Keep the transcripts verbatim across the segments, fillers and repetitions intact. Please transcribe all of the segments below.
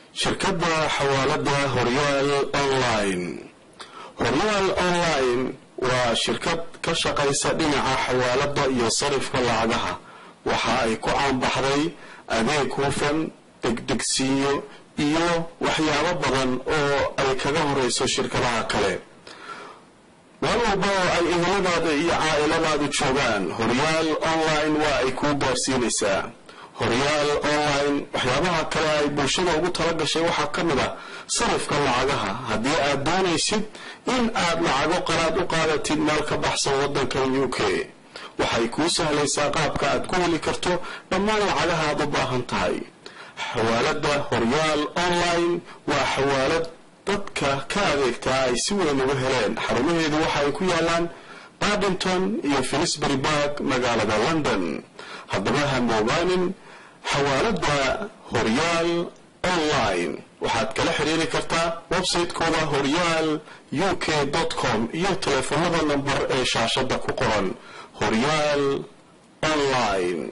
شركة حوالة هوريال أونلاين. هوريال أونلاين وشركة كشقيسة دمع حوالة يصرف لعبها وحايكو عن بحري أديك وفن دكدكسيو iyo waxyaabo badan oo ay kaga horeyso shirkadaha kale walba ay imanada iyo caailadaadu joogaan Horial Online waa ay ku gaarsiinaysaa Horial Online waxyaabaha kale ay bulshada ugu talagashay waxa kamid ah sarifka lacagaha hadii aad doonaysid in aad lacago qaraad u qaadatid meel ka baxsan wadanka U K waxay ku sahlaysaa qaabka aad ku heli karto dhammaan lacagaha aad u baahan tahay حوالة هوريال أونلاين وحوالة dadka ka adeegta ay si weyn uga heleen xarumaheedu waxa ay ku yaalaan Paddington iyo Finsbury Park magaalada London haddaba ha moogaanin xawaalada Horial Online waxaad kala xiriiri kartaa website-kooda horial u k dot com iyo telefoonada number ee shaashada ku qoran Horial Online.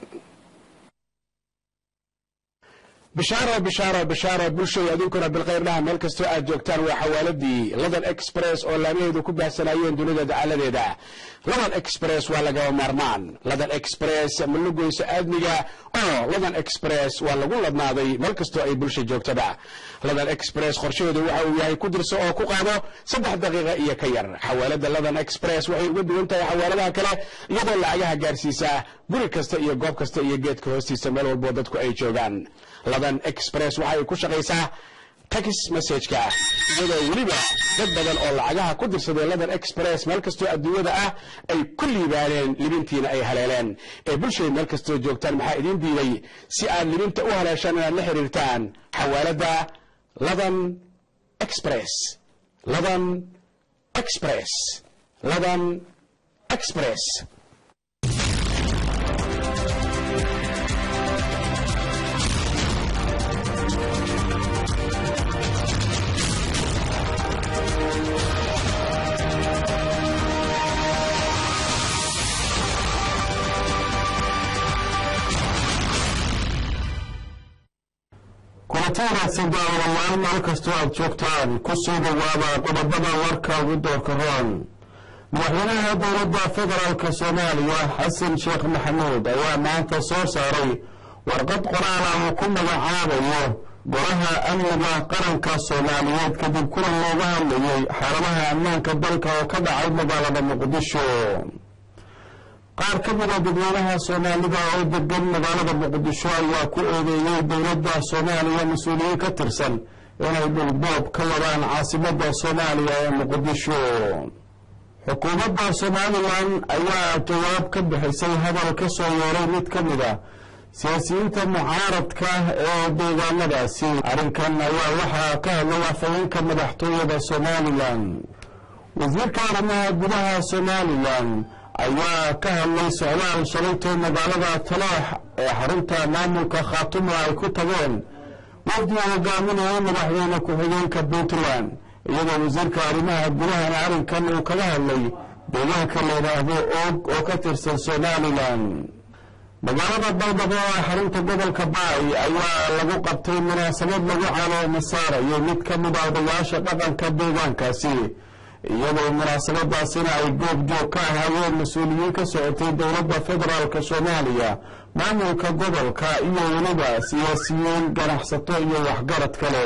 بشارة بشارة بشارة بلشوا يدوكنا بالخير لها ملك استوى جوكتان وحوالدي لدن اكسبريس ولا ميدو كبها سنايين دونيدا دعالة دا لدن اكسبريس ولا جو مرمان لدن اكسبريس من لقو يسأدنيا او لدن اكسبريس ولا قول لدناضي ملك استوى بلشوا جوكتا لدن اكسبريس خرشوا دو وحاوياهي كدرسو او كوقادو صدح دقيقة ايا كير حوالد لدن اكسبريس وحي ودو انتا حوالدها كلا يضل لعيها قارسيسا قولي كستا ايا قوب كستا ايا جيت كوستيسا ميل والبودتكو اي جوغان لدن اكسبريس waxay ku shaqeysaa text message-ka iyadoo waliba dad badan oo lacagaha ku dirsaday ladan express meel kasto adduunyada ah ay kulli baareen libintiina ay haleeleen ee bulshada meel kasto joogtaan maxaa idin diiday si aad libinta u haleeshaan inaad la xiriirtaan xawaalada ladan express ladan express ladan express. كونتينا سنداء والله مركز تواب جوكتان كسود وابا قبضنا وركا ودور كرون مدحوينها دولة فدرال كصوماليا حسن شيخ محمود ايوا مانتا سو ساري ورقد قرانا وكل معاوية قراها امنها قرنكا صوماليات كدب كل اللوغان لي حرمها امنانك الدلكا وكذا عيد مبالغة مقدشو qaar ka mid ah dadweynaha Soomaalida oo degan magaalada Muqdisho ayaa ku eedeeyay dowladda Soomaaliya mas'uuliyiin ka tirsan inay dhulboob ka wadaan caasimadda Soomaaliya ee Muqdisho. Xukuumadda Soomaaliland ayaa jawaab ka bixisay hadal ka soo yeeray mid ka mid ah siyaasiyiinta mucaaradka ee deegaanadaasi. Arrinkan ayaa waxaa ka hadlay afhayeenka madaxtooyada Soomaaliland. wasiirka arrimaha gudaha Soomaaliland ayaa ka hadlay socdaal shalayto magaalada Talaax ee xarunta maamulka Khaatumo ay ku tageen wafdiga hogaaminaya madaxweyne ku-xigeenka Puntland iyadoo wasiirka arrimaha gudaha arrinkan uu kaga hadlay deegaanka la yiraahdo Og oo ka tirsan Somaliland. magaalada Baydhabo ee xarunta gobolka Baay ayaa lagu qabtay munaasabad lagu caleemo saarayo mid ka mid ah odayaasha dhaqanka deegaankaasi iyadoo munaasabadaasina ay goob joog ka ahaayeen mas'uuliyiin ka socotay dowladda federaalka Soomaaliya maamulka gobolka iyo waliba siyaasiyiin ganacsato iyo waxgarad kale.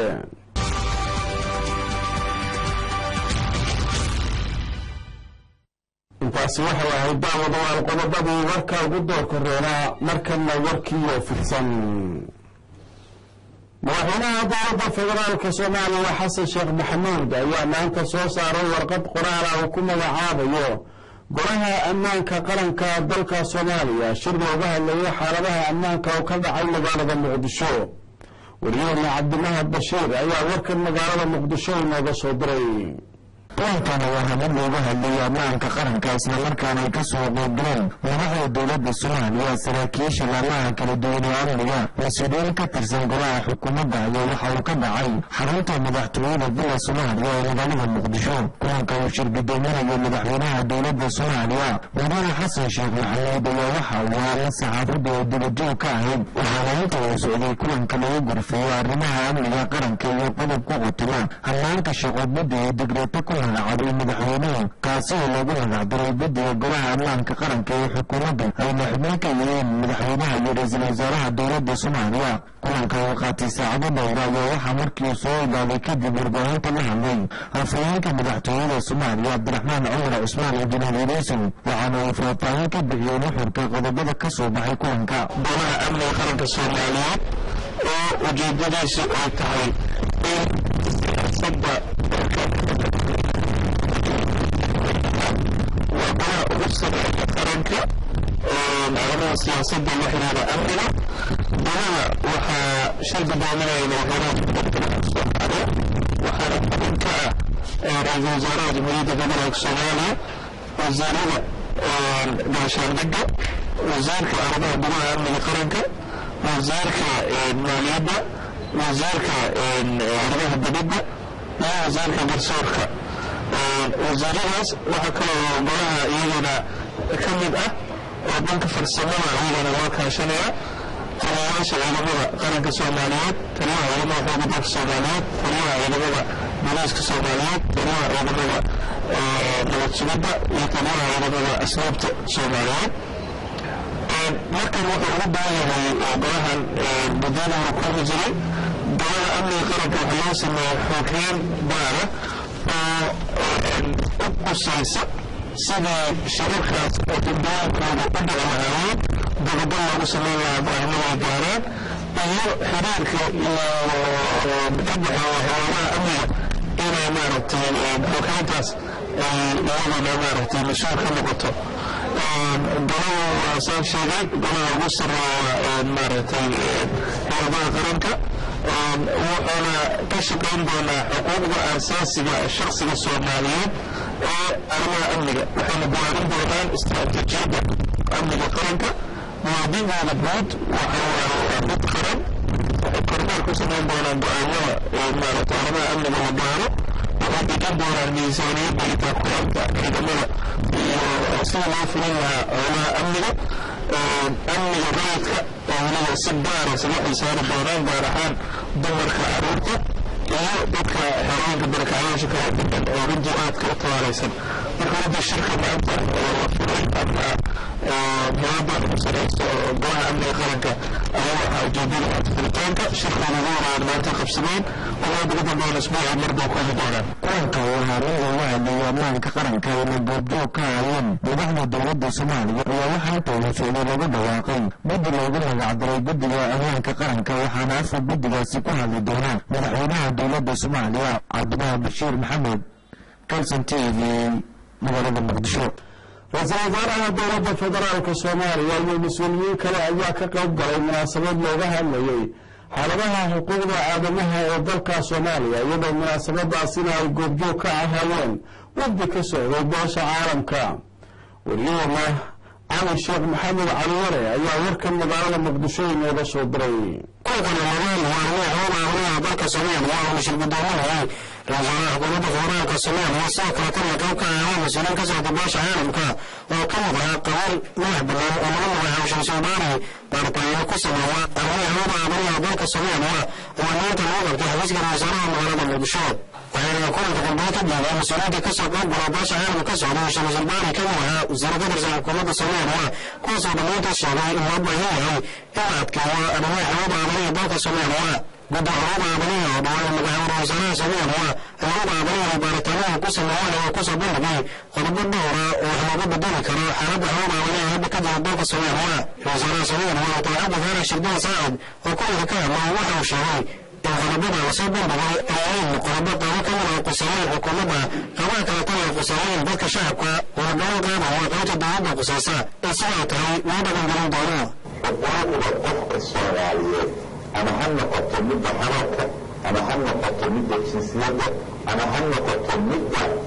intaasi waxa ay daawadaan qodobadii warka ugu doorka roonaa markana warkii oo fidsan. madaxweynaha dowladda federaalka Soomaaliya Xasan Sheekh Maxamuud ayaa maanta soo saaray warqad qoraal ah oo ku magacaabayo golaha ammaanka qaranka dalka Soomaaliya shir looga hadlayo xaaladaha ammaanka oo ka dhacay magaalada Muqdisho. wariyahana Cabdimahad Bashiir ayaa warkan magaalada Muqdisho inooga soo diray. kulankan waxaa mid looga hadlayay ammaanka qaranka islamarkaana ay ka soo qeybgaleen madaxda dowladda soomaaliya saraakiisha laamaha kala duwan ee amniga mas-uuliyiin ka tirsan golaha xukuumadda ayaa waxa uu ka dhacay xarunta madaxtooyada villa soomaaliya ee magaalada muqdisho kulanka uu shir gudoominayo madaxweynaha dowladda soomaaliya mudane xasan sheekh maxamuud ayaa waxa uu ahaa saxaafadda oo dibajoog ka ahayd waxaana inta uu socday kulanka lagu gorfeeyo arrimaha amniga qaranka iyo qodob ku qutuma hannaanka shaqo guddi ee digreeto ku magacabay madaxweynuhu kaasi oo loogu magacdaray guddiga golaha ammaanka qaranka ee xukuumadda ayna xubno ka yihiin madaxweynaha iyo ra-iisul wasaaraha dowladda soomaaliya kulanka oo qaatay saacado dhowra ayaa waxaa markii uu soo ilaalay kadib warbaahinta la hadlay afhayeenka madaxtooyada soomaaliya cabdiraxmaan cumar cusmaan injineer yariisow waxaana uu faahfaahin ka bixiyey nuxurka qodobada ka soo baxay kulanka golaha amniga qaranka soomaaliyeed oo ujeedadiisu ay tahay in siyaasadda وقال أفسر القرنك على السياسة الوحيدة أمنة بها وحا شرب دعمنا إلى غراب الصحابة وحا ربك رئيس وزراء جمهورية جمهورية الصومالية وزارة باشار دقة وزارة أربعة بها أمن القرنك وزارة مالية وزارة أربعة دقة وزارة برسورك wasaaradaas waxaa kaloo golaha iyagana ka mid ah oo dhanka farsamada iyagana loo kaashanaya taliyayaasha ciidamada qaranka soomaaliyeed taliyaha ciidamada xooga dalka soomaaliyeed taliyaha ciidamada booliiska soomaaliyeed taliyaha ciidamada nabad sugidda iyo taliyaha ciidamada asluubta soomaaliyeed markan wuxuu ugu baahan yahay golahan muddadan uu kulmi jiray golaha amniga qaranka waxaa loo sameeyay xoogeen baara oo u qusaysa sidii shirarkaas oo dambooyinkooda u dhici lahaayeen gobobbo loogu samayn lahaa go-aanada gaaraan iyo xiriirka iyo ka dhexeeya howlaha amniga inay maaragtay xoghayntaas iyadana maaragtay mas-uul ka noqoto golaha waa saan sheegay golaha ugu sareeya maaragtay xiradaha qaranka wuxuuna ka shaqayn doonaa xuquuqda aasaasiga shakhsiga soomaaliyeed ee arrimaha amniga waxayna diyaarin doonaan istiraatiijiyadda amniga qaranka muwaadiniinta guud waxaa mid qaran waxay kormeer ku samayn doonaan go-aanada maaragtay arrimaha amniga la gaaro waxay degan doonaan miisaaniyadda iyo taakulaanta ciidamada iyo sida loo fulin lahaa howlaha amniga amniga rayidka oo weliba si gaara isaga xilsaari doonaan gaar ahaan dumarka caruurta iyo dadka xerooyinka barakacayaasha kala degan oo runtii aadka u tabaalaysan marka runtii shirka maanta oo la furay ama muwaada ku sareyso golaha amniga qaranka ayaa waxaa ujeedada maanta furitaanka shirkooda ugu horaan maanta qabsadeen waxaa ugu dambeyn isbuuca marbay ku heli doonaan kulanka waxaa mid looga hadlayay ammaanka qaranka ayna goobjoog ka ahaayeen madaxda dowladda soomaaliya ayaa waxaa inta uu socday lagu dhawaaqay guddi loogu magacdaray guddiga ammaanka qaranka waxaana afar guddigaasi ku hadli doonaan madaxweynaha dowladda soomaaliya cabdilaahi bashiir maxamed kalson t v magaalada muqdisho ra-iisul wasaaraha dowladda federaalka soomaaliya iyo mas-uuliyiin kale ayaa ka qayb galay munaasabad looga hadlayay xaaladaha xuquuqda aadamaha ee dalka soomaaliya iyadoo munaasabadaasina ay goobjoog ka ahaayeen wafdi ka socday beesha caalamka wariyahana cali sheekh maxamed cali ware ayaa warkan magaalada muqdisho inooga soo diray dalka soomaaliya oo shir gudoominayay ra-iisul xukuumadda federaalka soomaaliya sidoo kale kana qayb ka ahaa mas-uuliyiin ka socda beesha caalamka oo ka mid ah qaban madax bannaan oo lagu magacaabo shamsuubaani baaritaano ku sameeya arrimaha xuquuqda aadamaha dalka soomaaliya oo maanta lagu qabtay xafiiska ra-iisul magaalada muqdisho waxayna kulanka dambe ka diiday mas-uuliyiinta ka soo qayb gala beesha caalamka ka socda shamsuubaani ka mid ahaa wasiiro ka tirsan xukuumadda soomaaliya kuwaasoo dhammaanta sheegay in loo baahan yahay in la adkeeyo arrimaha xuquuqda aadamaha dalka soomaaliya gudda xuquuqda aadamaha oo dhawaan magacaabo ra-iisul soomaaliya xuquuqda aadamaha baaritaanada ku sameeyay oo ku soo bandhigay qodobo dhowra oo wax looga bedeli karo xaaladda xuquuqda aadamaha hadda ka jira dalka soomaaliya ra-iisul soomaaliya taacadda faarax shirdan saacid oo kulanka ka hadlay waxa uu sheegay in qodobada la soo bandhigay ay yihiin qodobo qaabo ka mid ah quseeyay xukuumadda qabaha kale tan ay quseeyeen dadka shacabka oo gaban qaadaya qaybta dowladda quseysa ee sidoo tahay loo dhaqangelin doono xuquuqda qofka soomaaliyeed ama ha noqoto midda xalalka ama ha noqoto midda jinsiyadda ama ha noqoto midda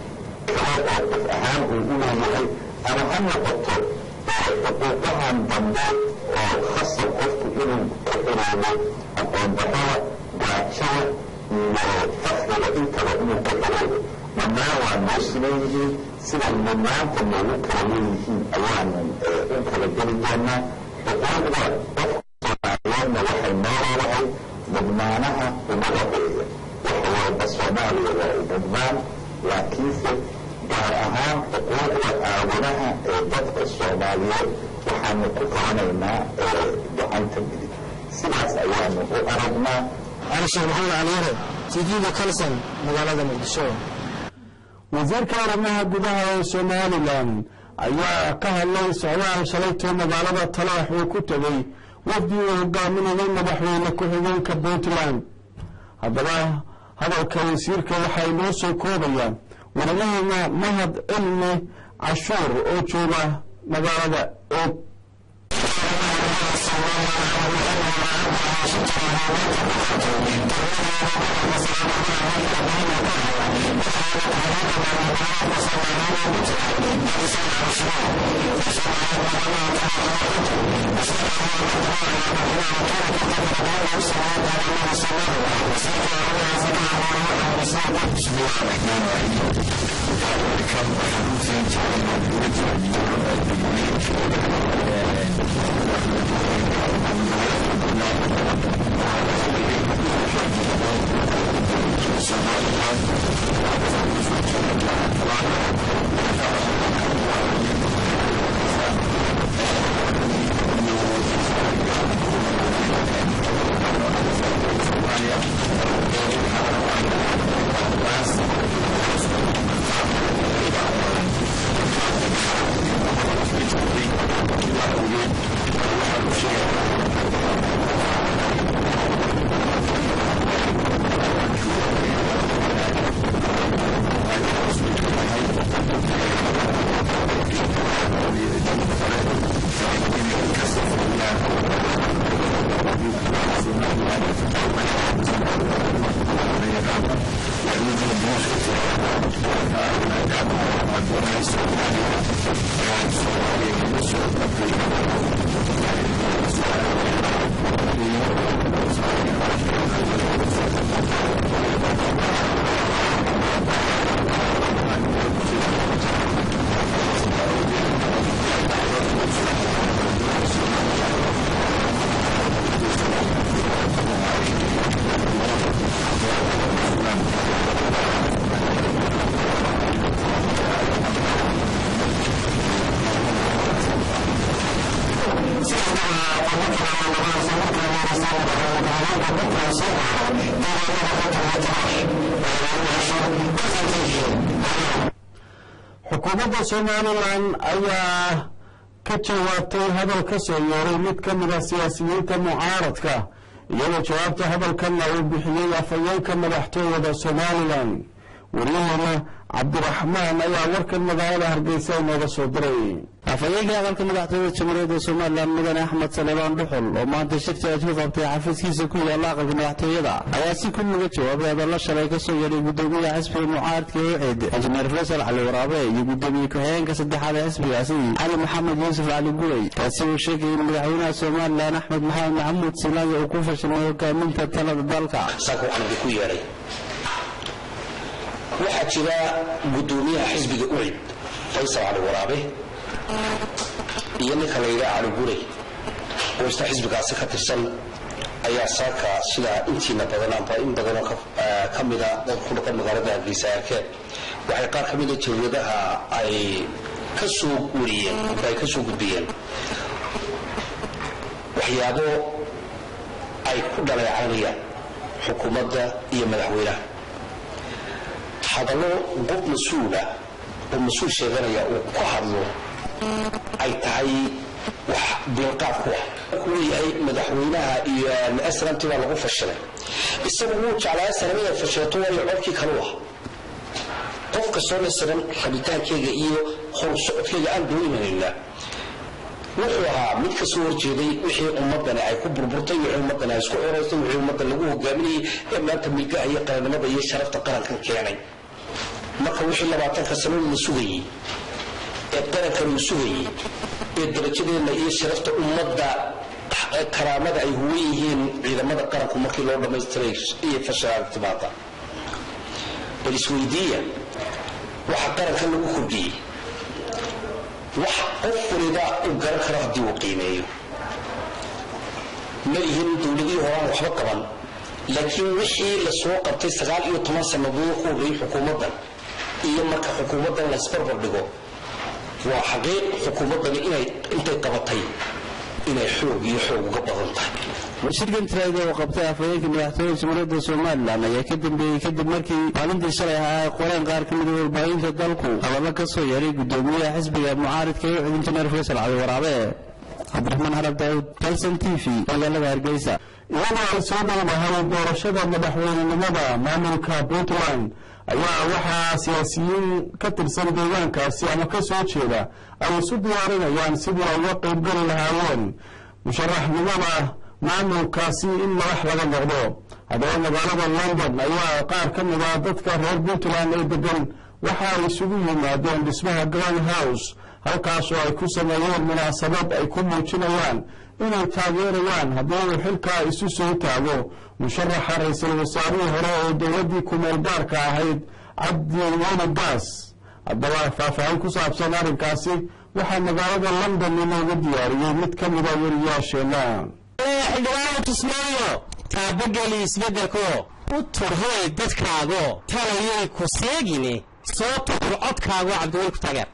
ahaan uu u leeyahay ama ha noqoto xuquuqahan dambe oo khasab qofku inuu ka ilaamo aqoon darrada gaajada iyo fakriga intaba inuu ka ilaamo dhammaan waa noo siman yihiin sida mudnaanta noogu kala leeyihiin ayaanu u kala geli doonaa xuquuqda qofka soomaaliyeedna waxay noo leedahay mudnaanaha uma horeeya waxa walba soomaaliya waa u mudnaan laakiinse gaar ahaan xuquuqda aawanaha ee dadka soomaaliyeed waxaanu ku qabanaynaa gacanta midig sidaas ayaanu u aragnaa أنا شيخ محمد علي تيجي كلسن مقالة مقدشو wasiirka arrimaha gudaha ee somalilan ayaa ka hadlay socdaal shalayto magaalada talaax uu ku tegey wafdi uu hogaaminayay madaxweyne ku-xigeenka puntland haddaba hadalka wasiirka waxay noo soo koobayaan wariyaheenna mahad cilmi cashuur oo jooga magaalada og xukuumadda somalilan ayaa ka jawaabtay hadal ka soo yeeray mid ka mid a siyaasiyiinta mucaaradka iyadoo jawaabta hadalkanna uu bixiyey afhayeenka madaxtooyada somalilan waryaheena cabdiraxmaan ayaa warkan magaalada hargeysa inooga soo diray afhayeenka hadalka madaxtooyada jamhuuriyadda somalilan mudane axmed saleebaan dhuxul oo maanta shirka ku qabtay xafiiskiisa ku yaala aqalka madaxtooyada ayaa si ku uga jawaabay hadallo shalay ka soo yeeray gudoomiyaha xisbiga mucaaradka ee ciid injineer faysal cali waraabe iyo gudoomiye ku-xigeenka saddexaad ee xisbigaasi cali maxamed yuusuf cali guley taasi uu sheegay in madaxweynaha somalilan axmed maxamed maxamuud silaaya uu ku fashilmay hogaaminta talada dalka ku yeeray waxaa jira gudoomiyaha xisbiga ucid faysal cali waraabe iyo ninka la yidhaha cali gurey oo isna xisbigaasi ka tirsan ayaa saaka sida intiina badan amba in badanoo ka mida dadku dhaqan magaalada hargeysa arkeen waxay qaar ka mida jawladaha ay ka soo wariyeen amba ay ka soo gudbiyeen waxyaabo ay ku dhaleecaynayaan xukuumadda iyo madaxweynaha hadallo qof mas-uula oo mas-uul sheeganaya uu ku hadlo ay tahay wax biinqaad ku ah ku leeyahay madaxweynaha iyo asrantii baa lagu fashilay isagu wuu jeclaa sanamada fashilato waayo codkii kale u ah qof kastoo nasaran rabitaankeyga iyo horsocodkeyga aan doonaynayna wuxuu ahaa mid ka soo horjeeday wixii ummadani ay ku burburtay wixii ummadani ay isku curaystay wixii ummadda lagu hogaaminayay ee maanta milgaha iyo qaranimada iyo sharafta qarankan keenay marka wixii labaatanka sano la sugayay ee qarankan la sugayay ee darajadeena iyo sharafta ummadda karaamada ay huwan yihiin ciidamada qaranku markii loo dhamaystiray iyo fashalaad timaada bal isweydiiya waxa qarankan lagu kordhiyey wax qof waliba u garan karo haddii uu qiimeeyo ma yihiin dowladihii horaan waxba qaban laakiin wixii la soo qabtay sagaal iyo toban sannadood ku horreeyay xukuumaddan iyo marka xukuumaddan la isbarbar dhigo waa xaqiiq xukuumaddani inay intay qabatay inay xoog iyo xoog uga badan tahay shirkan tiraada oo qabtay afhayeenka madaxtooyada jamhuuriyadda somalilan ayaa ka dambeeyey kadib markii maalintii shalay ahaa ay qoreen qaar ka mid ah warbaahinta dalku hadallo ka soo yeeray guddoomiyaha xisbiga mucaaridka ee injineer faysal cali waraabe cabdiraxmaan xarab daawud dalsan t v magaalada hargeysa iyadoo ay soo dhowdahay doorashada madaxweynenimada maamulka puntland ayaa waxaa siyaasiyiin ka tirsan deegaankaasi ama ka soo jeeda ay isu diyaarinayaan sidii ay uga qaybgali lahaayeen musharaxnimada maamulkaasi in madax laga noqdo haddaba magaalada london ayaa qaar ka mid ah dadka reer puntland ee degan waxa ay isugu yimaadeen dhismaha grand house halkaasoo ay ku sameeyeen munaasabad ay ku muujinayaan inay taageerayaan haddii uu xilkaa isu soo taago musharaxa ra-iisul wasaarihii hore oo dowladdii kumeel gaarka ahayd cabdiweli gaas haddaba faahfaahin ku saabsan arrinkaasi waxaa magaalada london inooga diyaariyey mid ka mida weriyaasheenna xildhibaano tusmaayo taabageli isbeddelko u turhay dadkaago talayay ku seegine soo tuur codkaago cabdiweli ku taageer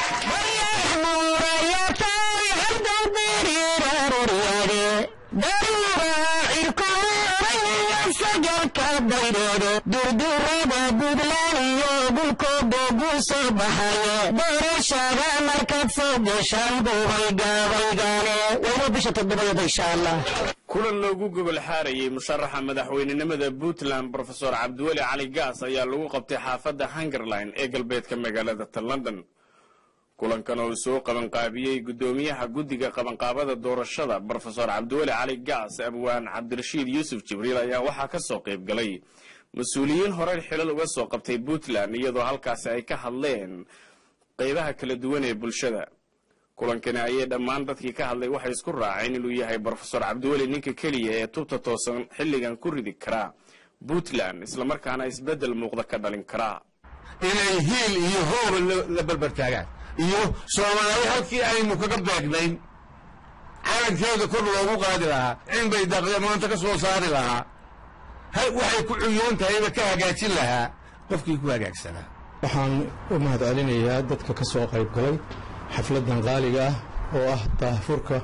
durdurada buntland iyo dhulkooda buu soo baxaye doorashada markaad soo gashaan buubay gaabaygaane wayna bisha toddobada insha allah kulan loogu gobol xaarayay musharaxa madaxweynenimada puntland brofesor cabdiweli cali gaas ayaa lagu qabtay xaafadda hungerline ee galbeedka magaalada london kulankan oo soo qabanqaabiyey guddoomiyaha guddiga qabanqaabada doorashada brofesor cabdiweli cali gaas abwaan cabdirashiid yuusuf jibriil ayaa waxaa ka soo qayb galay mas-uuliyiin horey xilal uga soo qabtay puntland iyadoo halkaasi ay ka hadleen qaybaha kala duwan ee bulshada kulankani ayay dhammaan dadkii ka hadlay waxay isku raaceen inuu yahay brofesor cabdiweli ninka keliya ee tubta toosan xilligan ku ridi karaa puntland islamarkaana isbeddel muuqda ka dhalin karaa inay hiil iyo hooba la barbartaagaan iyo soomaali halkii aynu kaga beegnayn calankeeda kor loogu qaadi lahaa in bay daqda maanta ka soo saari lahaa waxay ku cuyoon tahayba ka hagaajin lahaa qofkii ku hagaagsanaa waxaan u mahad celinayaa dadka ka soo qayb galay xafladdan qaaliga ah oo ah daahfurka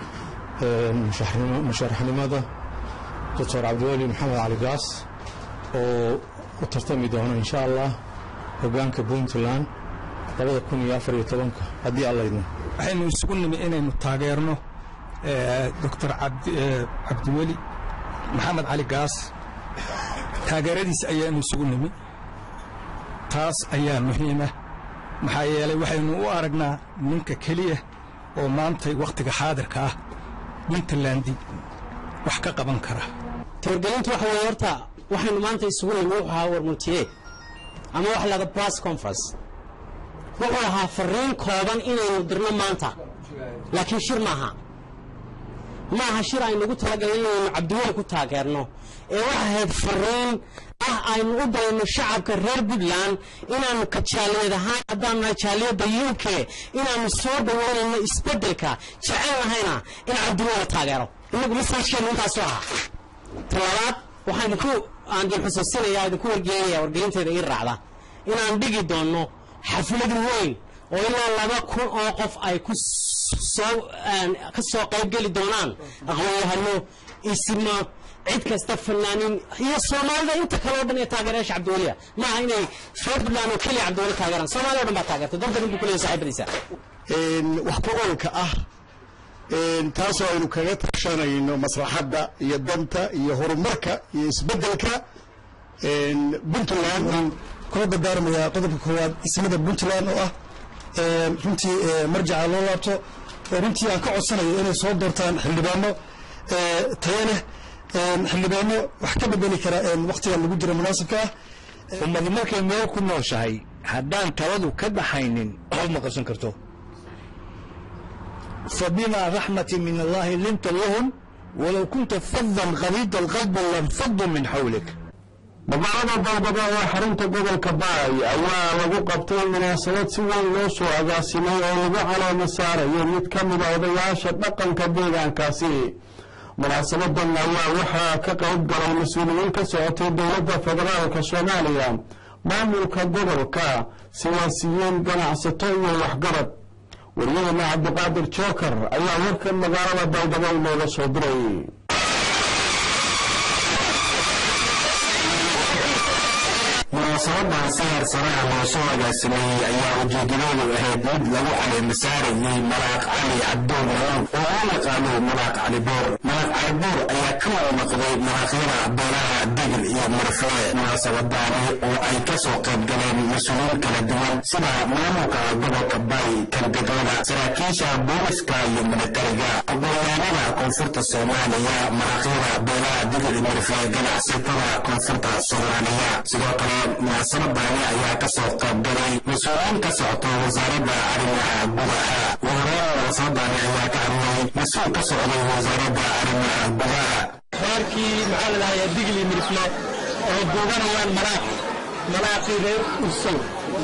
musharaxnimada doctor cabdiweli maxamed cali gaas oo u tartami doona insha allah hoggaanka puntland labada kun iyo afar iyo tobanka haddii allaydna waxaynu isugu nimi inaynu taageerno doctor cabdiweli maxamed cali gaas taageeradiis ayaanu isugu nimi taas ayaa muhiima maxaa yeelay waxaynu u aragnaa ninka keliya oo maantay wakhtiga xaadirka ah puntland wax ka qaban kara tawargelintu waxa weeye horta waxaynu maanta isugu nimi wuxuu ahaa warmultiye ama wax laga press conference wuxuu ahaa fariin kooban inaynu dirno maanta laakiin shir maaha maaha shir aynugu talagalay inaynu cabdiweli ku taageerno ee waxa ahayd fariin ah aynu u dayno shacabka reer puntland inaanu ka jaaliyad ahaan haddaan nahay jaaliyadda u k inaanu soo dhaweynayno isbeddelka jecel nahayna in cabdiweli taageero inagu masaajkeenu intaasu ahaa talabaad waxaan idinku aan idin xusuusinayaa idinku wargeynaya wargelinteeda ii raacda inaan dhigi doonno xaflad weyn oo ilaa laba kun oo qof ay ku soo ka soo qayb geli doonaan aqoon-yahano isma cid kasta fanaaniin iyo soomaalida inta kale oo dhan ee taageerayaasha cabdiweliya maaha inay reer puntland oo keliya cabdiweli taageeraan soomaalida o dhan baa taageertay dalkan inbuu ku leeyahay saaxiibadiisa wax ku oolka ah taasoo aynu kaga tashanayno maslaxadda iyo danta iyo horumarka iyo isbeddelka puntland kula dardaarmayaa qodobka koowaad ismada puntland oo ah runtii marjaca loo laabto runtii aan ka codsanayo inay soo doortaan xildhibaano tayo leh xildhibaano wax ka bedeli kara wakhtigan lagu jira munaasibka ah ummad markay meel ku nooshahay haddaan taladu ka dhaxaynin qof ma qabsan karto فبما رحمة من الله لنت لهم ولو كنت فظا غليظ القلب لانفضوا من حولك. magaalada dalbada ee xarunta gobolka baay ayaa lagu qabtay munaasabad si weyn loo soo agaasimay oo lagu calaamo saarayo mid ka mid ah odayaasha dhaqanka deegaankaasi. munaasabadan ayaa waxaa ka qayb galay mas-uuliyiin ka socotay dowladda federaalka soomaaliya, maamulka gobolka, siyaasiyiin, ganacsato iyo waxgarad. wariyahana cabdiqaadir jookar ayaa warkan magaalada dalbada inooga soo diray. munaasabadan sahar saraha loo soo agaasimay ayaa ujeedadoodu ahayd mid lagu caleemasaarayay malaaq cali cabduur maruun oo aan yaqaano malaaq cali boor. malaaq cali boor ayaa ka wada noqday malaaqyada beelaha degel iyo marfle. munaasabadaani oo ay ka soo qayb galeen mas-uuliyiin kala duwan sida maamulka gobolka bay, kalgedooda, saraakiisha booliska iyo militariga, aqoonyahanada koonfurta soomaaliya, malaaqyada beelaha degel iyo marfle, ganacsatada koonfurta soomaaliya. sidoo kale munaasabadani ayaa ka soo qayb galay mas-uuliyiin ka socota wasaaradda arrimaha gudaha. wahoreen munaasabadani ayaa ka hadlay mas-uul ka socday wasaaradda arrimaha gudaha. reerkii maxaa la dhahayaa digli mirifle oo googanayaan malaaq malaaqii reer ursow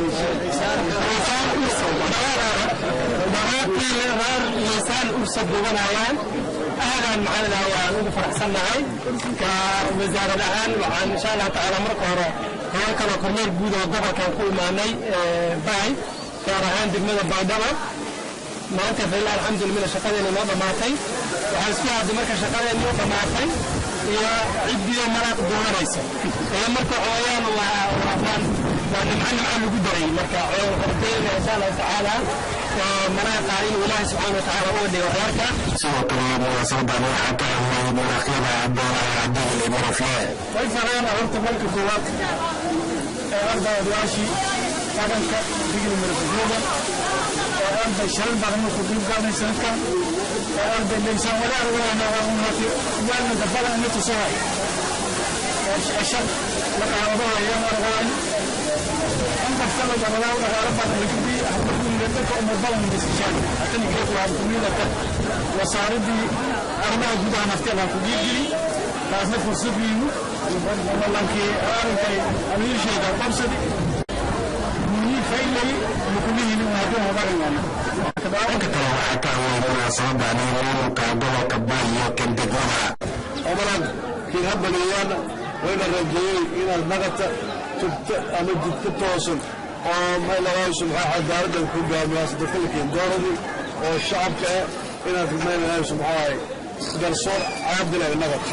malaaqii reer liisaan ursa googanayaan aadaan maxaa la dhahayaa aan ugu faraxsannahay ka wasaarad ahaan waxaan insha allah tacaala marka hore haween kaloo kormeer guud oo gobolkan ku imaanay baay gaar ahaan degmada baydhabo. maanta failah alxamdulillah shaqadeena noo dhammaatay. waxaan isku hadday marka shaqadeena noo dhammaatay iyo ciddii malaaq dooranaysa ee marka cooyaan waa waan waa nimco nimco lagu daray marka cooyaan insha allah tacaala malaaqa inuu ilaahay subxaana wa tacaala uga dhigo reerka. sidoo kale munaasabadan waxaa ka hadlay malaaqyada beelaha degel iyo marfle. way fareen horta marka koowaad ee arday odayaashii dhaqanka degel marfleda oo arday shalay badan ku dib gaadhay sanadkan oo arday leysaan walaal weeyna waa umati waan dabala inta soo ashar la qaado ayaa marwaan anta sabab walaal walaal badan lagdi ahmadu dadka umar badan bishaan atani geed waa kumida wasaaradii arrimaha gudaha nafteeda ku geli taasna fursadii walankii arintay amiisheeda qabsadi ni faylay mukulihiin waa horumarayaan. dhanka kale waxaa ka hadlay munaasabadani maamulka gobolka baay iyo kalgedooda. omalan kii habbanayaan wayna rajeeyey inaad naqata tubta ama jidka toosan oo maylawaayo subxaa cadaaladdan ku hogaamiyaa sadafalkiin dooradii oo shacabka ah inaad rumaynayo subxaahay garsoor caadil ay naqat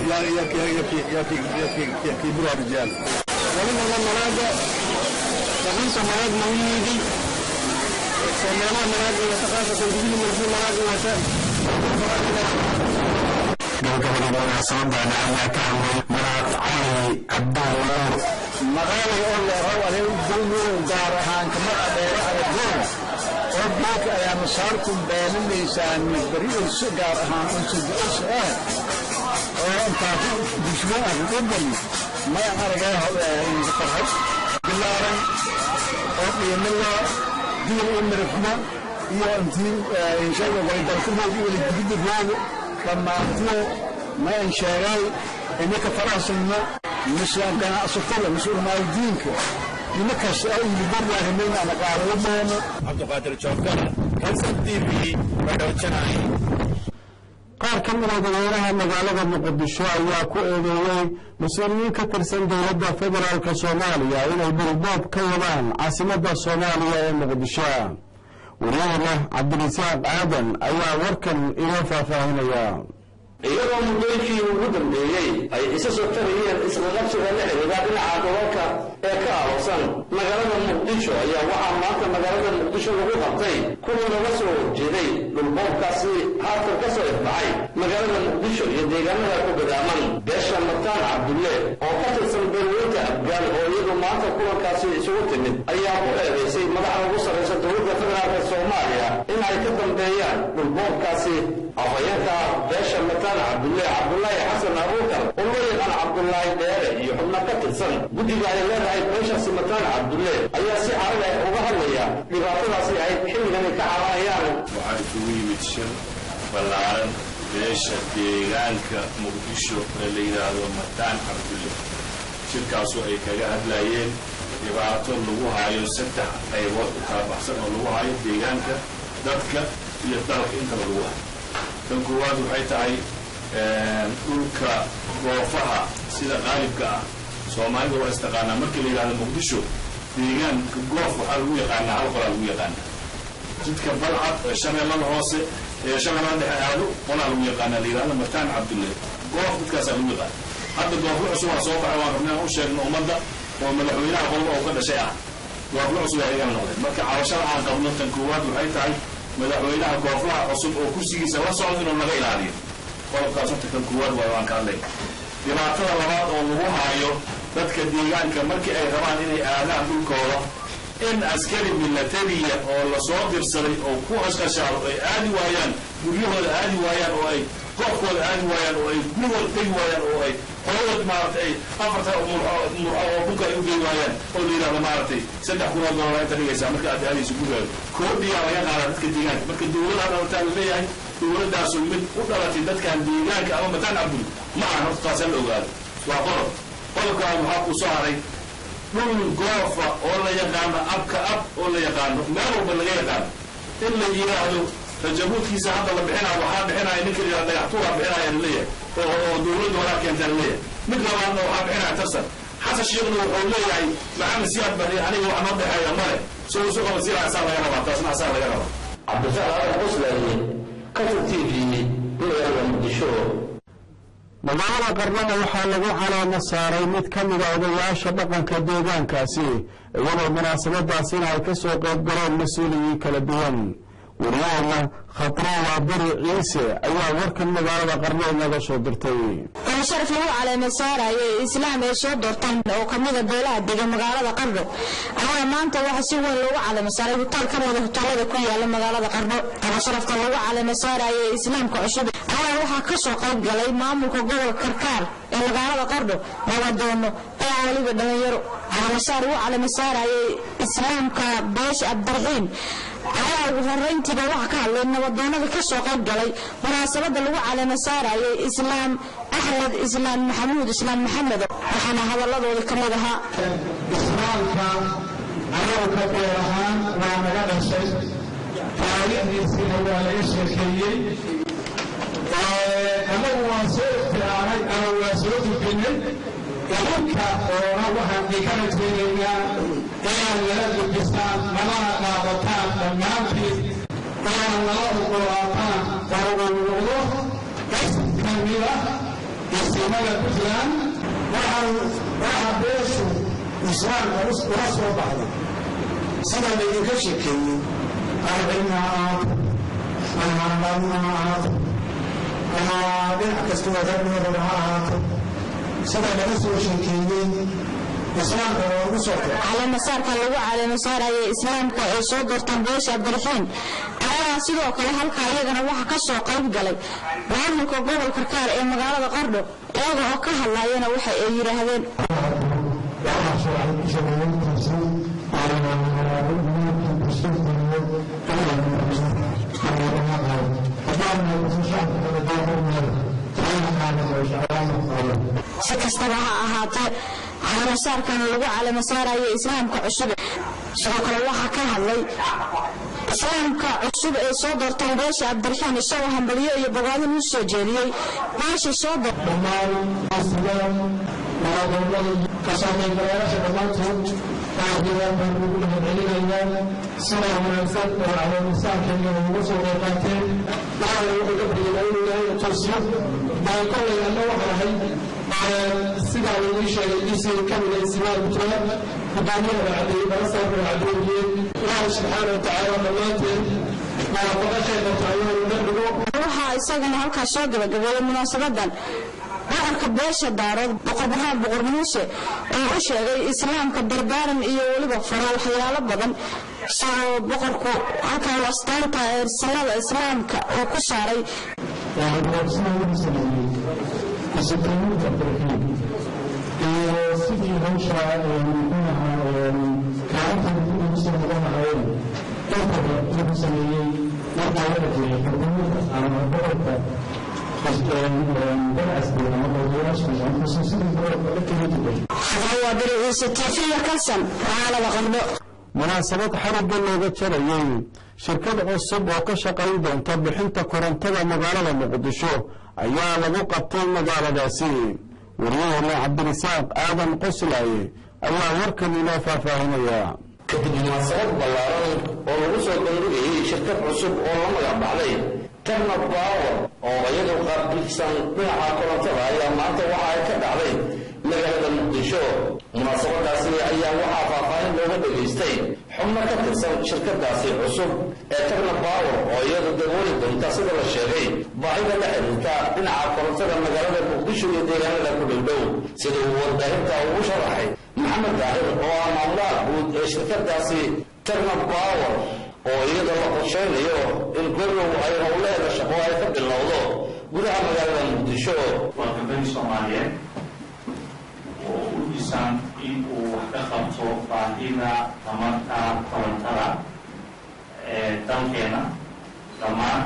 yakii buraa rijaal waliba la malaaga dhaqanta malaag mawiyidi soomaalaha malaag iyo taqaasatan digili marfuu malaag wata. gabagabada munaasabadan ayaa ka hadlay malaaq cali cabduur maruun. magaalay oo leerow adeeg dulmuun gaar ahaan kama adeero aragoon oo beeka ayaa masaarku beeninaysaan bari'ayso gaar ahaan unsudu'ayso ah oo intaa ku dishmo ah dhibban may aragay inta farxad bilaaran oo qiimilo diin u mirifmo iyo intii inshaalla way dalkumoodii weli digidagooda dhammaantiyo ma aan sheegay inaka faraxsanna مسلم كان أصفر مسؤول مال دينك لمكش أي لبرة همين على قارة بنا. عبد القادر جوكر كنسل تي في بدرجناي. qaar ka mid ah dadweynaha magaalada muqdisho ayaa ku eedeeyay mas-uuliyiin ka tirsan dowladda federaalka soomaaliya inay dhulboob ka wadaan caasimadda soomaaliya ee muqdisho. wariyahana cabdirasaaq aadan ayaa warkan inoo faahfaahinaya. iyadoo muddooyinkii ugu dambeeyey ay isa soo tarayeen isqaqabsiga la xidhiidha dhinaca gobolka ee ka aarosan magaalada muqdisho ayaa waxaa maanta magaalada muqdisho lagu qabtay kuwii laga soo horjeeday dhulboobkaasi haatan ka soo ifbaxay magaalada muqdisho iyo deegaanada ku gadaaman beesha mataan cabdulle oo ka tirsan beelweynta afgaan oo iyadu maanta kulankaasi isugu timid ayaa ku eedaysay madaxda ugu sarraysa dowladda federaalka soomaaliya in ay ka dambeeyaan dhulboobkaasi. afhayeenka beesha mataan cabdulle cabdullaahi xasan abuukar oo loo yaqaan cabdullaahi dheere iyo xubno ka tirsan guddiga ay leedahay beeshaasi siyaasi mataan cabdulle ayaa si carada uga hadlaya dhibaatadaasi ay xilligan ka caawinayaan. waxaa isugu yimid shir ballaaran beesha deegaanka muqdisho ee la yidhaahdo mataan cabdulle. shirkaasoo ay kaga hadlayeen dhibaato lagu hayo saddex qaybood u kala baxsan oo lagu hayo deegaanka, dadka iyo dalka intaba lagu hayo. tan koowaad waxay tahay dhulka goofaha sida qaalibka ah soomaalida waa istaqaanaa markii la yidhahdo muqdisho deegaanka goof waxaa lagu yaqaanaa hal qolaa lagu yaqaanaa. jidka balcad ee shabeellada hoose ee shabeellada dhexe aado qolaa lagu yaqaanaa la yidhahdo mataan cabdulle. goof dadkaasaa lagu yaqaana. hadda goofla cusub waa soo baxay waan rabnay aan u sheegno ummadda oo madaxweynaha qolba oo ka dhashay ah. goofla cusub ay igan noqdeen. marka cabashada aan qabno tan koowaad waxay tahay madaxweynaha gooflaha cusub oo kursigiisa la socdo inuu naga ilaaliyo. qodobkaas horta kan koowaad waayo waan ka hadlay. dhibaatada labaad oo lagu haayo dadka deegaanka markii ay rabaan inay aadaan dhulkooda in askari milatariya oo lasoo dirsaday oo ku ashqashaado ay aadi waayaan guryahooda aadi waayaan oo ay goobkooda aadi waayaan oo ay gurigooda tegi waayaan oo ay hooyadood maaragtay afarta murco oo dhulka ay u geey waayaan oo la yidhahdo maaragtay saddex kun oo dollar inta dhigaysaa marka aad aadayso gurigooda. koodhiyaa laga qaadaa dadka deegaanka. marka dawladda dhalataan la leeyahay dawladdaasu mid u dhalatay dadkan deegaanka ama mataan cabdul ma aha. horta taasaan la ogaado. waa qodob. qodobkaan waxaa ku soo haray dhul goofa oo la yaqaano abka ab oo la yaqaano meel walba laga yaqaano in la yidhaahdo rajabuudkiisa hadda la bixinaa waxaa bixinaya ninka la yidhahdo dhagaxtuuraa bixinaya laleeyahay oo dawladda horaa keentaa laleeyahay. mid labaadna waxaa bixinaya tarsan. xasan sheekhna wuxuu leeyahay maxamed siyaad bari aniga wax noo dhexeeya male soo isu qaba sidaa asaa laga rabaa taasna asaa laga rabaa. cabdisaaq aadan quslaye kasab t v magaalada muqdisho. magaalada qarnada waxaa lagu calaamo saaray mid ka mid a odayaasha dhaqanka deegaankaasi iyadoo munaasabadaasina ay ka soo qayb galeen mas-uuliyiin kala duwan. wariyahana khatraawa bari ciise ayaa warkan magaalada qarnada naga soo dirtay. sharaf lagu caleemo saarayo islaam ay soo doortaan oo kamida beelaha degan magaalada qarno ayaa maanta waxa si weyn loogu caleemo saaray hotel ka mid ah hoteelada ku yaala magaalada qarno. sharafta lagu caleemo saarayo islaamka cusub ayaa waxa ka soo qayb galay maamulka gobolka Karkaar ee magaalada qarno nabadoono ee waliba dhalinyaro. caleemasaar uu caleemo saarayo islaamka beesh Abdurxiin ayaa ugu horeyntiiba waxa ka hadlay nabadoonada ka soo qayb galay munaasabada lagu caleemo saarayo islaam أحمد إسلام محمود إسلام محمد وحنا هذا الله ذو الكريم ها إسلام كان على كبيرها وأنا لا شيء فايد يصير على الشركية أنا واسوت أنا أنا واسوت في النت يمكن وروها بكرة بيننا إلى الولد الإسلام ملا نابطان تمام في إلى الله القرآن وهو الوضوح بس كميرة استعمال الإسلام وعلى بيش إسلام ورسول بعضه سنة اللي يكشكي أربعين عام أربعين عام أنا بالعكس كما ذكرنا بالعام سنة اللي يسوي شكيين إسلام ورسول على مسار كان لو على مسار أي إسلام كأسود تنبيش عبد الرحيم ayaa sidoo kale halka ayagana waxa ka soo qayb galay maamulka gobolka Karkaar ee magaalada Qardo iyaga oo ka hadlayana waxa ay yiraahdeen si kastaba ha ahaatee caleemasaarkan lagu caleemasaarayo islaamka cusub sidoo kale waxa ka hadlay islaamka cusub ee soo doortay beesha Abdurxiin isagoo hambaliyo iyo bogaadin u soo jeediyay beesha soo doortay sida uu sheegay isii kamid ah islaam Puntland gudoomiyada wacdi barasar wacdi Allah subhanahu wa ta'ala dhammaanteen ma qabashada taayiro waxa isagana halka soo gabagabay munaasabadan boqorka beesha daarad boqorka boqor Muuse oo u sheegay islaamka dardaaran iyo waliba faro waxyaalo badan soo boqorku halka wastaanta ee salada islaamka oo ku saaray sidii hawsha ku sameeyey markaa waxa jiray xukuumadda ama gobolka ganacsiga ama odayaashiisa ama khusuusidii gobolka la kala duwan waa berigiisa tiifiya kasan magaalada qardho munaasabad xarigga looga jarayay shirkad cusub oo ka shaqayn doonta bixinta korontada magaalada muqdisho ayaa lagu qabtay magaaladaasi wariyaheenna cabdirisaaq aadan qoslaaye ayaa warkan inoo faahfaahinaya kadib munaasabad ballaaran oo lagu soo bandhigayay shirkad cusub oo la magac baxday Terna Power oo iyadu qaabilsan dhinaca korontada ayaa maanta waxa ay ka dhacday magaalada muqdisho munaasabadaasi ayaa waxaa faahfaahin looga dhageystay xubno ka tirsan shirkadaasi cusub ee Terna Power oo iyadu dabooli doonta sida la sheegay baahida la xiriirta dhinaca korontada magaalada muqdisho iyo deegaanada ku dhow sida uu warbaahinta ugu sharaxay maxamed daahir oo ah maamulaha guud ee shirkadaasi Terna Power oo iyada la qorsheynayo in gobol ay howleeda shaqo ay ka bilowdo gudaha magaalada muqdisho waa kambeyn Soomaaliyeed oo u dhisan in uu wax ka qabto baahida tamarta korontada ee dalkeena dhammaan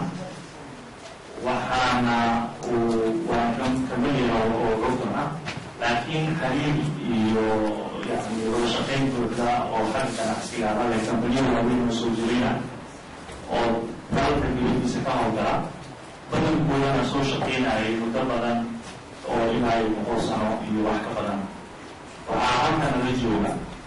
waxaana uu waa kambeyn oo rogdan ah laakiin xiriir iyo يعني وشقين كذا أو حتى نفسي على الكمبيوتر وين مسؤولين أو بعض الجيل بيسكاه وكذا بدل كل أنا سو شقين عليه مدبرا أو إلى المقصنا يوحك بدن وعامة نرجونا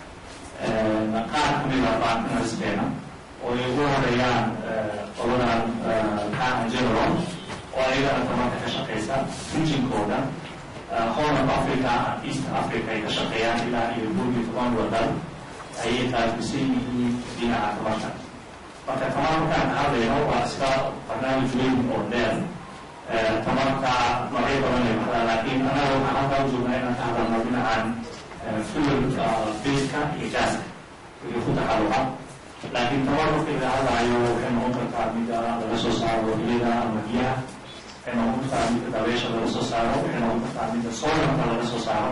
نقاط من الأربعة نسبنا ويقول ريان قلنا كان جنرال وإذا تمام كشقيسة تنجي كودا هون أفريقيا إيست أفريقيا كشقيان إلى يبوي طبعا ودل أي تلبسيني دينا عتمرة فكمان كان هذا هو أسكار برنامج لين أوردر تمرة مريضة من المحل لكن أنا لو كان أرجو أن هذا مبنى عن فيلم فيزيكا إجازة يفوت حلوها لكن تمرة في هذا يوم إنه كان ميدا لسوسار وبليدا مديا إنه كان ميدا تبيشة لسوسار إنه كان ميدا صورة لسوسار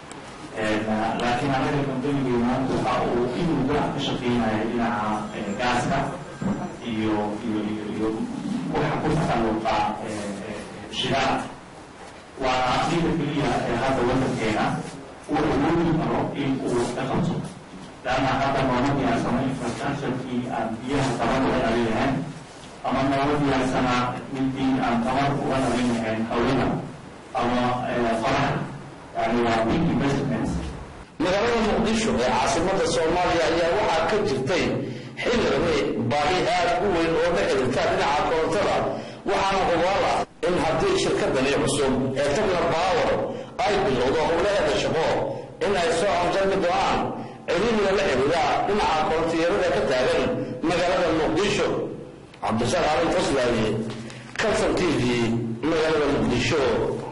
لكن أنا كنت أقول لهم أو إنه ده كشفينا إلى غازة يو يو يو وحكون تعلق شراء وأكيد كلية هذا الوقت كنا وأقول لهم إن وتخصص لأن هذا موضوع يسمى infrastructure في أنبياء تمر عليهم أما موضوع يسمى من دين أن تمر عليهم حولنا أما فرح يعني big investments magaalada muqdisho ee caasimada Soomaaliya ayaa waxa ka jirtay xilli baahi aad u weyn oo la xiriirta dhinaca korontada waxaana hubaala in haddii shirkadani cusub ee Terna Power ay bilowdo howlaheeda shaqo in ay soo anjami doonaan cilmiga la xiriira dhinaca korontada ka taagan magaalada muqdisho cabdishaaq aadan qoslaaye Kalson T V magaalada muqdisho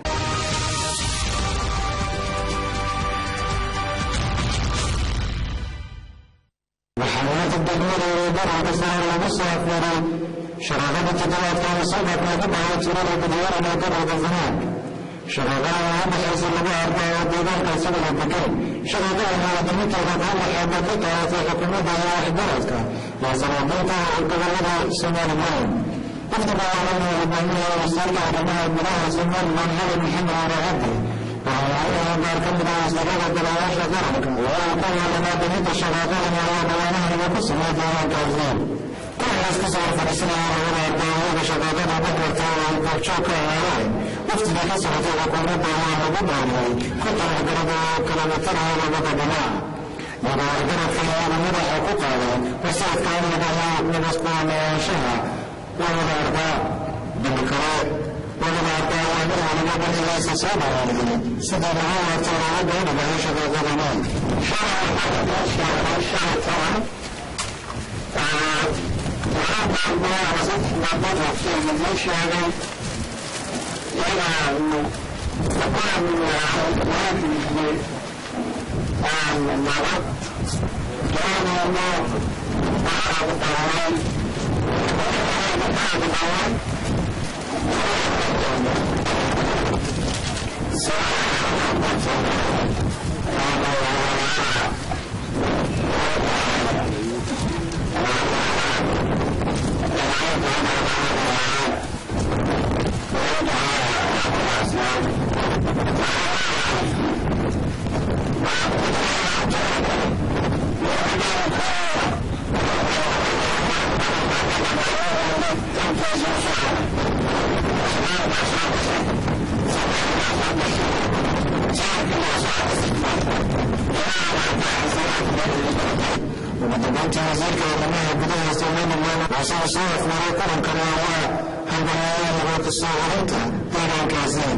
وحملات الدمير والدرع بصار المصافر شرغبة تدوات كان صدق كذبها وترى بديار ما درع الزمان شرغبة هذا حيث اللي أربعة وديار كسر البكين شرغبة هذا دميت هذا حبتها في حكومة وحدرتك يا سرابيتها وكذا سمار الماء افتبع علينا ربنا وصلنا على ما بناه سمار من هذا محمد ورعبه وعليها بارك الله وصلاة الدراوش ذلك وقال لما بنيت الشغاغان على بوانه وقصر هذا الكازين كل يسكسر فرسنا ولا الدراوش شغاغان بكر تاوى وشوكا عليه وفتي بكسر تاوى قرب الله وقبع عليه كنت أقرب كلمتنا وقبع بنا وقال أقرب في هذا مدى حقوقا وسعد كان لديها من أسبوع شهر وقال أربعة بالكراء وقال أربعة وقال أربعة ليس صعبا سبب هذا ترى عدد بعيش الظلمان شرع شرع شرع طبعا وهذا الله عزيز نبضه في المشي هذا إلى أنه تقع من العالمات مثل المرض كان الله بعض الطوال بعض الطوال ومتبعت وزيرك وقناها بداية سلمان الله وصل صارف وراكم كراوة هذا ما يغلق الصورة ديران كازين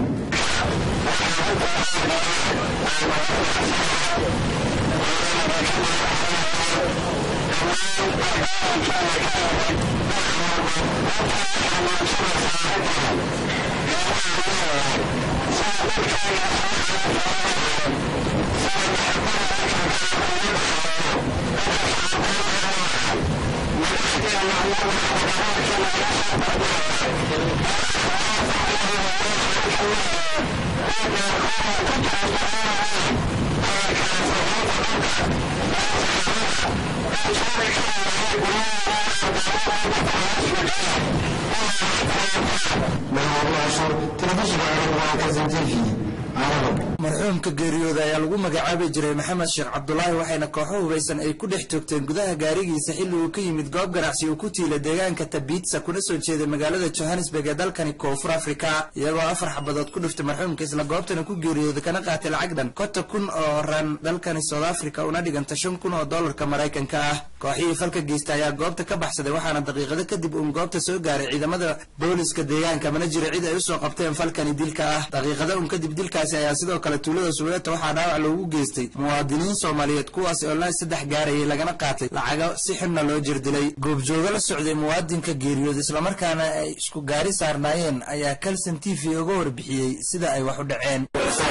marxuumka geeriyooda ayaa lagu magacaabi jiray maxamed sheekh cabdulaahi waxayna kooxo hubaysan ay ku dhex toogteen gudaha gaarigiisa xilli uu ka yimid goob ganacsi uu ku tiila deegaanka Tabitsa kuna soo jeeday magaalada Johannesburg ee dalkani Koonfur Afrika iyagoo afar xabadood ku dhuftay marxuumka isla goobtana ku geeriyooday kana qaatay lacag dhan konton kun oo ran dalkani South Africa una dhiganta shan kun oo dollarka Mareykanka ah kooxihii falka geystay ayaa goobta ka baxsaday waxaana daqiiqado kadib uu goobta soo gaaray ciidamada booliska deegaanka mana jiro cid ay u soo qabteen falkani dilka ah daqiiqado un kadib dilkaasi ayaa sidoo kale tuulada Soweto waxaa dhaawac loogu geystay muwaadiniin Soomaaliyeed kuwaas oo ilaa saddex gaarayay lagana qaatay lacago si xunna loo jirdilay goobjooga la socday muwaadinka geeriyooday isla markaana ay isku gaari saarnaayeen ayaa Kalson T V uga warbixiyay sida ay wax u dhaceen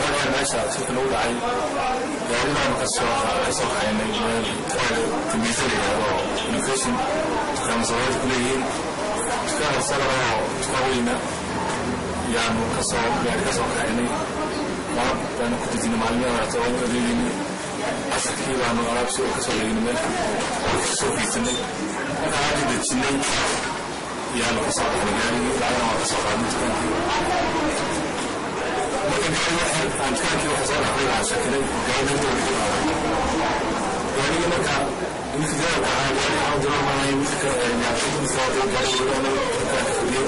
yaanu ka soo gaari ka soo kaxaynay qalab baanu ku dejinay maalmaha toban leelini asakii baanu alaab soo ka soo leeynay meel soo fiirsanay markaa aan dejinay yaanu ka soo baxnay gaarigii lacagna waa ka soo qaadnay dukaankii marka aan dukaankii waxa soo dhaxday waxaa shakiray gaari dowladda ku qaaday gaarigii marka ninka gaarka ahaa gaari waxaa u diramaanay midka yaabshay midka gaari wadaanay dukaanka fadhiyay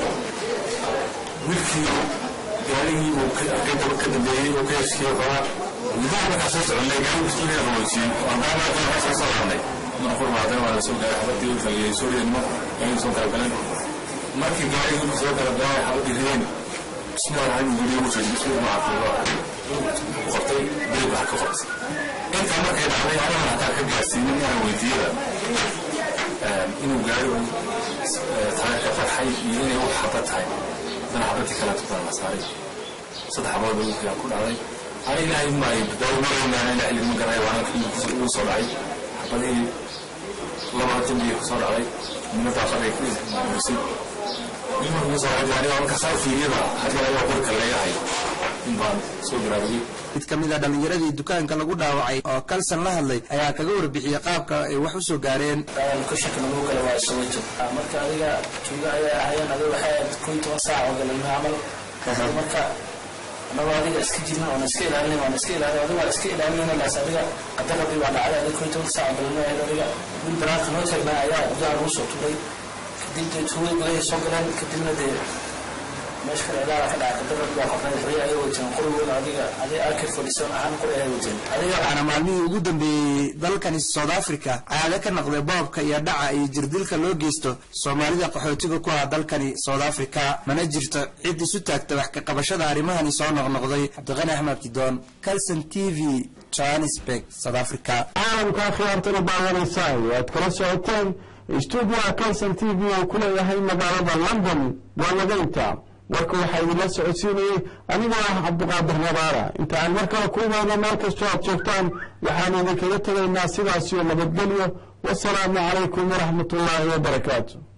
wilkii gaarigii uu ka dambeeyey oo ka heshiiyey qaba gudaha markaa soo soconay gaarigii istuuliga qaboojiyey andaana ka soo soo soconay mana furmaadana waa la soo gaaray xabadii u faliyey suuriyanimo gaarigii soo kala galeen markii gaarigii uu soo kala galay waxa u dhiriyeen bismillahi rahmaani rahiim uu soo bismillahi rahmaani rahiim qortay bidib wax ka qortay inta markay dhacday aniga hataa ka gaarsiinin inaan weydiiyada inuu gaarigu tahay ka farxay iyo inay wax xabad tahay أنا حبيت كلام تقول مساري صدق حباب الوقت كل علي أنا إلهي ما يبدأ مرة ما أنا إلهي من قرأي وأنا في وصل علي حبني الله ما تبي وصل علي من تعرف عليك بسيط من وصل علي يعني وأنا كسر في يدا حتى لو أقول كلا يحيي من بعد سوق رابي mid ka mid ah dhalinyarada dukaanka lagu dhaawacay oo Kalson la hadlay ayaa kaga warbixiyay qaabka ay wax u soo gaareen ku shaqada lagu kala waa Soweto marka adiga tuuga ayaa ayaan adiga waxay ku toban saac oo galay amal marka anaba adiga iska jirna oo iska ilaalin oo iska ilaalin adiga iska ilaalin la saadiga qadar waa dhacay adiga ku toban saac galay adiga min daraas noo tagnaa ayaa gaar u soo tubay kadib tuuga galay soo galeen kadibna de مش كده لا كده قدر الله قبل الحريه ايوه جن قروا adiga adiga akir fadhisan ahaan qoray wajin adiga ana maalmihii ugu dambeeyay dalkan South Africa ayaa ka noqday boobka iyo dhaca iyo jirdilka loo geysto Soomaalida qaxootiga ku ah dalkani South Africa mana jirto cid isu taagta wax ka qabashada arrimahan soo noqnoqday Cabdiqani Axmed Kidoon Kalson T V Johannesburg South Africa caalamka khiyaartana baawanaysaa waad kala socoteen istuudiyaha Kalson T V oo ku leeyahay magaalada London waa laga intaa warka waxa idinla socodsiinayay aniga ah Cabdiqaadir Nabaara inta aan markaa ku imaano meel kastoo aad joogtaan waxaan idinkaga tegaynaa sidaas iyo nabadgelyo wassalaamu calaykum waraxmatullaahi wabarakaatuh